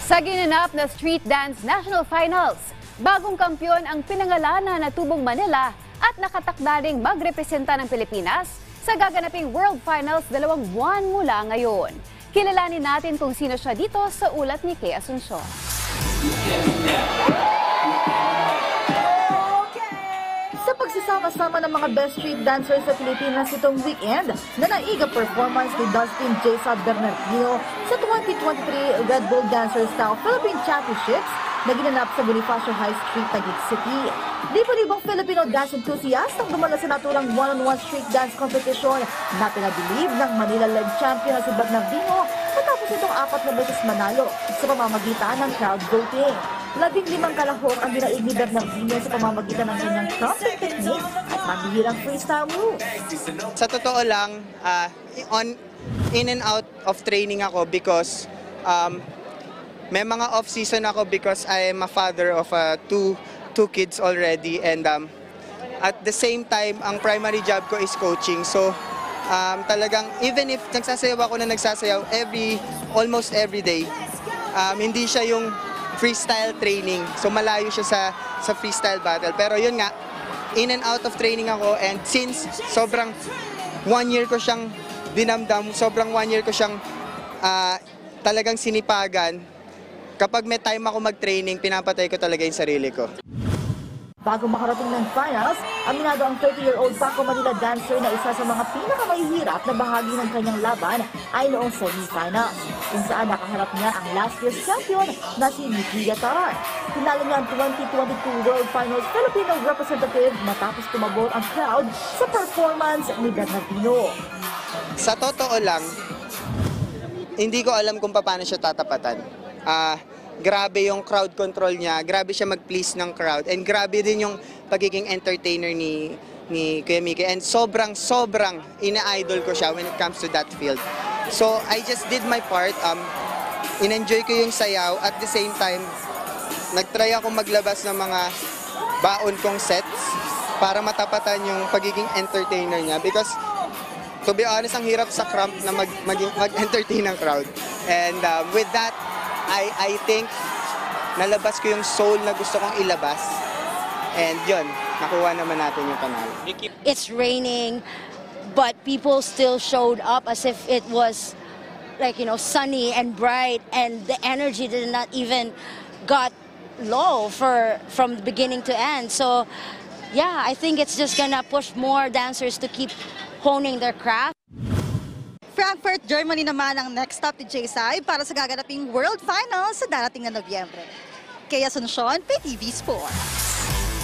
Sa ginanap na Street Dance National Finals, bagong kampyon ang pinangalanan na Tubong Manila at nakatakda ring magrepresenta ng Pilipinas sa gaganaping World Finals 2 buwan mula ngayon. Kilalanin natin kung sino siya dito sa ulat ni Kay Asuncion. Sa pagsasama-sama ng mga best street dancers sa Pilipinas itong weekend, nanaiga performance ni Dustin J.Sab Bernardino sa 2023 Red Bull Dancer Style Philippine Championships na ginanap sa Bonifacio High Street, Taguig City. Libo-libong Filipino dance enthusiast ang dumalo sa naturang one-on-one street dance competition na pinabilib ng Manila-led champion na si Bernardino matapos itong 4 na beses manalo sa pamamagitan ng crowd voting. 15 kalahok ang dinaig ni Bernardino sa pamamagitan ng kanyang trumpet technique at mabihirang freestyle move. Sa totoo lang, in and out of training ako because may mga off-season ako because I am a father of two kids already, and at the same time, ang primary job ko is coaching. So talagang even if nagsasayaw ako na nagsasayaw almost every day, hindi siya yung freestyle training. So malayo siya sa freestyle battle. Pero yun nga, in and out of training ako, and since sobrang 1 year ko siyang dinamdam, sobrang 1 year ko siyang talagang sinipagan, kapag may time ako mag-training, pinapatay ko talaga yung sarili ko. Bago makarating ng finals, aminado ang 30-year-old Paco Manila dancer na isa sa mga pinakamahihirap na bahagi ng kanyang laban ay noong semi-finals, kung saan nakaharap niya ang last year's champion na si Nicky Yatar. Tinalo niya ang 2022 World Finals Filipino representative matapos tumabot ang crowd sa performance ni Bernardino. Sa totoo lang, hindi ko alam kung paano siya tatapatan. Grabe yung crowd control niya, grabe siya mag-please ng crowd, and grabe din yung pagiging entertainer ni Kuya Mickey, and sobrang ina-idol ko siya when it comes to that field. So I just did my part, in-enjoy ko yung sayaw, at the same time, nag-try ako maglabas ng mga baon kong sets para matapatan yung pagiging entertainer niya, because to be honest, ang hirap sa cramp na mag-entertain ng crowd. And with that, I think nalabas ko yung soul na gusto kong ilabas. And yun, nakuha naman natin yung panalo. It's raining, but people still showed up as if it was like, sunny and bright, and the energy did not even got low from the beginning to end. So yeah, I think it's just gonna push more dancers to keep honing their craft. Frankfurt, Germany naman ang next stop ni J.Sab para sa gaganaping World Finals sa darating na Nobyembre. Kay Asuncion, PTV Sports.